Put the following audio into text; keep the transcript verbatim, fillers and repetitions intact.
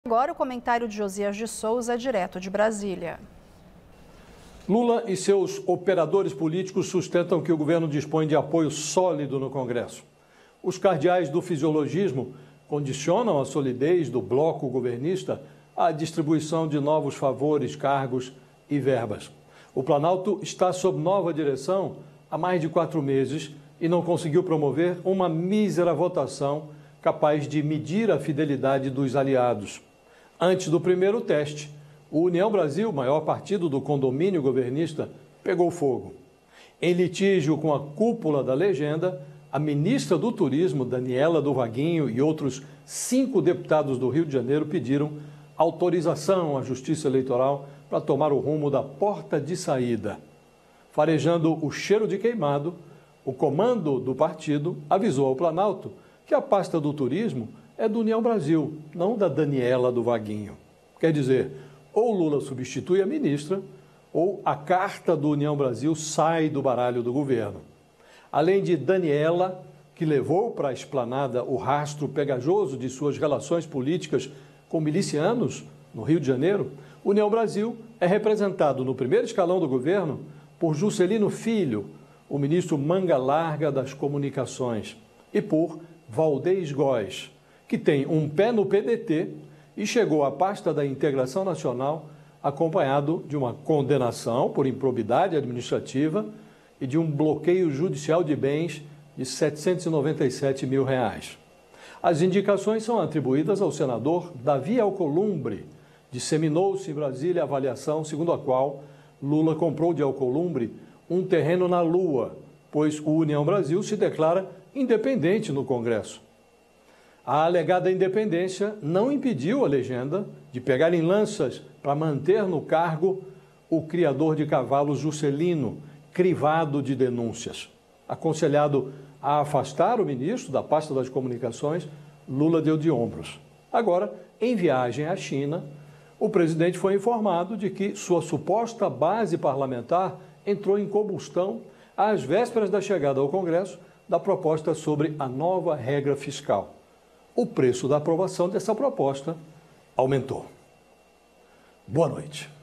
Agora o comentário de Josias de Souza, direto de Brasília. Lula e seus operadores políticos sustentam que o governo dispõe de apoio sólido no Congresso. Os cardeais do fisiologismo condicionam a solidez do bloco governista à distribuição de novos favores, cargos e verbas. O Planalto está sob nova direção há mais de quatro meses e não conseguiu promover uma mísera votação capaz de medir a fidelidade dos aliados. Antes do primeiro teste, o União Brasil, maior partido do condomínio governista, pegou fogo. Em litígio com a cúpula da legenda, a ministra do Turismo, Daniela do Vaguinho, e outros cinco deputados do Rio de Janeiro pediram autorização à Justiça Eleitoral para tomar o rumo da porta de saída. Farejando o cheiro de queimado, o comando do partido avisou ao Planalto que a pasta do turismo é do União Brasil, não da Daniela do Vaguinho. Quer dizer, ou Lula substitui a ministra, ou a carta do União Brasil sai do baralho do governo. Além de Daniela, que levou para a esplanada o rastro pegajoso de suas relações políticas com milicianos no Rio de Janeiro, União Brasil é representado no primeiro escalão do governo por Juscelino Filho, o ministro manga larga das comunicações, e por Valdez Góes, que tem um pé no P D T e chegou à pasta da Integração Nacional acompanhado de uma condenação por improbidade administrativa e de um bloqueio judicial de bens de setecentos e noventa e sete mil reais. As indicações são atribuídas ao senador Davi Alcolumbre. Disseminou-se em Brasília a avaliação segundo a qual Lula comprou de Alcolumbre um terreno na Lua, pois o União Brasil se declara independente no Congresso. A alegada independência não impediu a legenda de pegar em lanças para manter no cargo o criador de cavalos Juscelino, crivado de denúncias. Aconselhado a afastar o ministro da pasta das comunicações, Lula deu de ombros. Agora, em viagem à China, o presidente foi informado de que sua suposta base parlamentar entrou em combustão às vésperas da chegada ao Congresso da proposta sobre a nova regra fiscal. O preço da aprovação dessa proposta aumentou. Boa noite.